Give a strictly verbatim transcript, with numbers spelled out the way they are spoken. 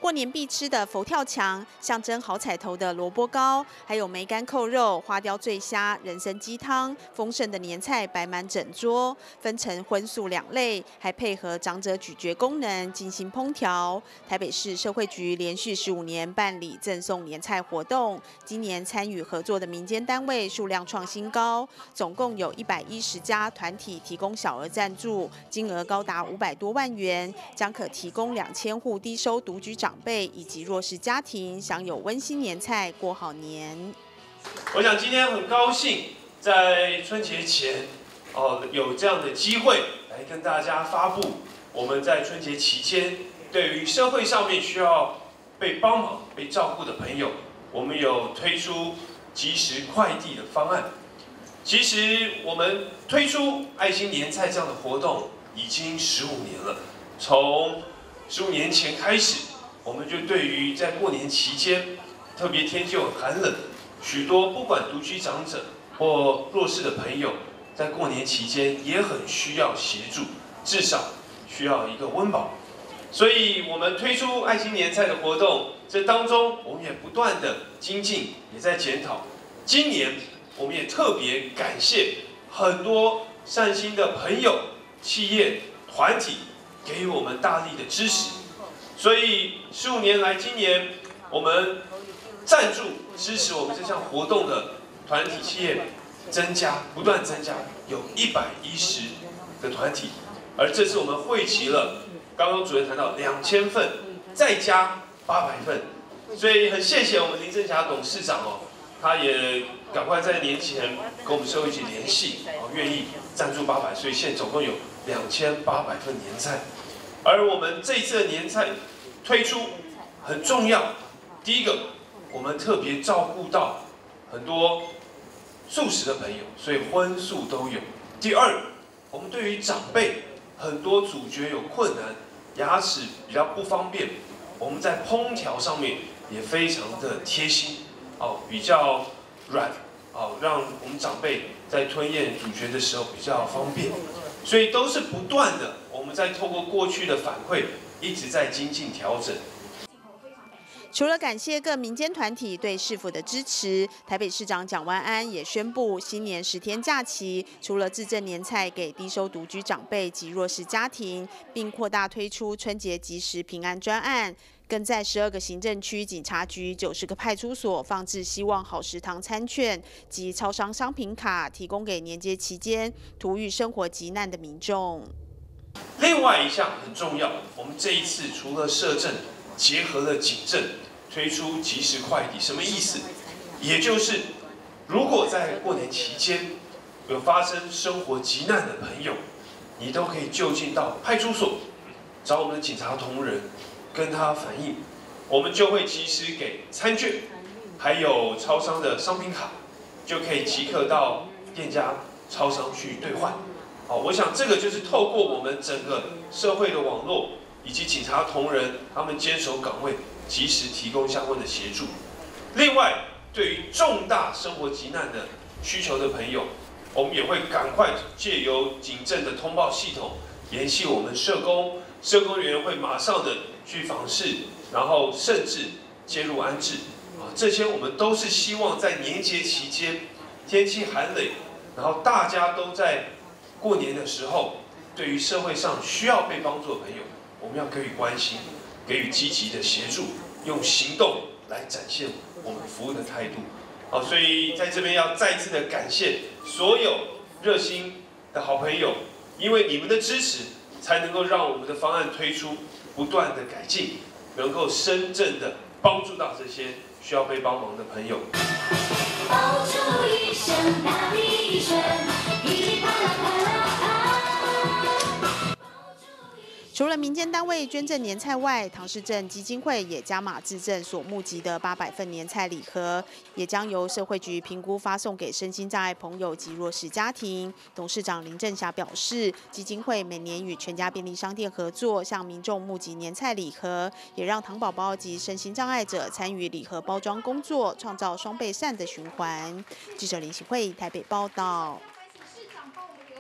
过年必吃的佛跳墙，象征好彩头的萝卜糕，还有梅干扣肉、花雕醉虾、人参鸡汤，丰盛的年菜摆满整桌，分成荤素两类，还配合长者咀嚼功能进行烹调。台北市社会局连续十五年办理赠送年菜活动，今年参与合作的民间单位数量创新高，总共有一百一十家团体提供小额赞助，金额高达五百多万元，将可提供两千户低收独居长辈以及弱势家庭享有温馨年菜过好年。 我想今天很高兴在春节前哦有这样的机会来跟大家发布我们在春节期间对于社会上面需要被帮忙、被照顾的朋友，我们有推出即时快递的方案。其实我们推出爱心年菜这样的活动已经十五年了，从十五年前开始，我们就对于在过年期间，特别天气又寒冷，许多不管独居长者或弱势的朋友，在过年期间也很需要协助，至少需要一个温饱。所以我们推出爱心年菜的活动，这当中我们也不断的精进，也在检讨。今年我们也特别感谢很多善心的朋友、企业、团体给予我们大力的支持。所以十五年来，今年我们赞助支持我们这项活动的团体企业增加，不断增加，有一百一十个团体，而这次我们汇集了刚刚主任谈到两千份，再加八百份，所以很谢谢我们林正霞董事长哦，他也赶快在年前跟我们社会局联系，哦，愿意赞助八百，所以现在总共有两千八百份年菜。而我们这一次的年菜推出很重要，第一个，我们特别照顾到很多素食的朋友，所以荤素都有。第二，我们对于长辈很多咀嚼有困难，牙齿比较不方便，我们在烹调上面也非常的贴心，哦，比较软，哦，让我们长辈在吞咽咀嚼的时候比较方便。所以都是不断的，我们在透过过去的反馈，一直在精进调整。 除了感谢各民间团体对市府的支持，台北市长蒋万安也宣布，新年十天假期，除了自赠年菜给低收独居长辈及弱势家庭，并扩大推出春节即时平安专案，更在十二个行政区警察局、九十个派出所放置希望好食堂餐券及超商商品卡，提供给年节期间途遇生活急难的民众。 另外一项很重要，我们这一次除了社政，结合了警政，推出即时快递，什么意思？也就是如果在过年期间有发生生活急难的朋友，你都可以就近到派出所找我们的警察同仁，跟他反映，我们就会及时给餐券，还有超商的商品卡，就可以即刻到店家、超商去兑换。好，我想这个就是透过我们整个社会的网络以及警察同仁他们坚守岗位，及时提供相关的协助。另外，对于重大生活急难的需求的朋友，我们也会赶快借由警政的通报系统联系我们社工，社工人员会马上的去访视，然后甚至介入安置。啊，这些我们都是希望在年节期间，天气寒冷，然后大家都在过年的时候，对于社会上需要被帮助的朋友，我们要给予关心，给予积极的协助，用行动来展现我们服务的态度。好，所以在这边要再次的感谢所有热心的好朋友，因为你们的支持，才能够让我们的方案推出，不断的改进，能够真正的帮助到这些需要被帮忙的朋友。 爆出一声大地震，噼里啪啦啪啦啪。 除了民间单位捐赠年菜外，唐氏症基金会也加码自赠所募集的八百份年菜礼盒，也将由社会局评估发送给身心障碍朋友及弱势家庭。董事长林正霞表示，基金会每年与全家便利商店合作，向民众募集年菜礼盒，也让唐宝宝及身心障碍者参与礼盒包装工作，创造双倍善的循环。记者林喜慧台北报道。